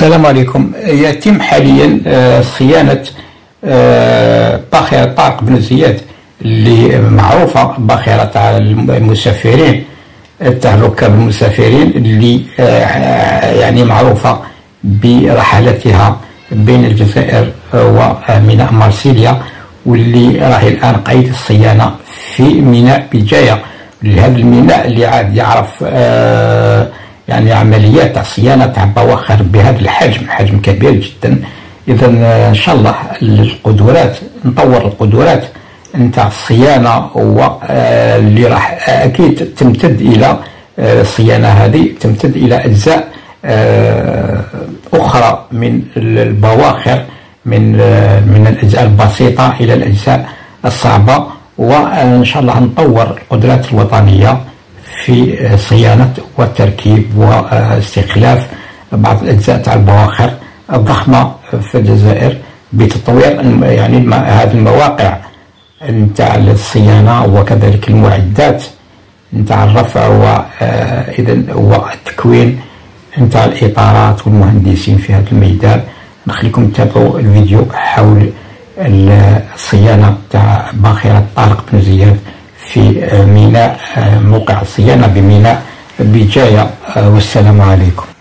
السلام عليكم. يتم حاليا صيانة باخرة طارق بن زياد اللي معروفة باخرة تاع المسافرين، تاع ركاب المسافرين، اللي يعني معروفة برحلاتها بين الجزائر وميناء مارسيليا، واللي راهي الآن قيد الصيانة في ميناء بجاية. لهذا الميناء اللي عاد يعرف يعني عمليات تاع صيانة تاع بواخر بهذا الحجم، حجم كبير جدا. إذا إن شاء الله القدرات، نطور القدرات نتاع الصيانة، واللي راح أكيد تمتد إلى الصيانة هذه، تمتد إلى أجزاء أخرى من البواخر، من الأجزاء البسيطة إلى الأجزاء الصعبة. وإن شاء الله نطور القدرات الوطنية في صيانة والتركيب واستخلاف بعض الأجزاء تاع البواخر الضخمة في الجزائر، بتطوير يعني هذه المواقع نتاع الصيانة، وكذلك المعدات نتاع الرفع وإذن والتكوين نتاع الإطارات والمهندسين في هذا الميدان. نخليكم تتابعوا الفيديو حول الصيانة تاع باخرة طارق بن زياد في ميناء، موقع الصيانة بميناء بجاية. والسلام عليكم.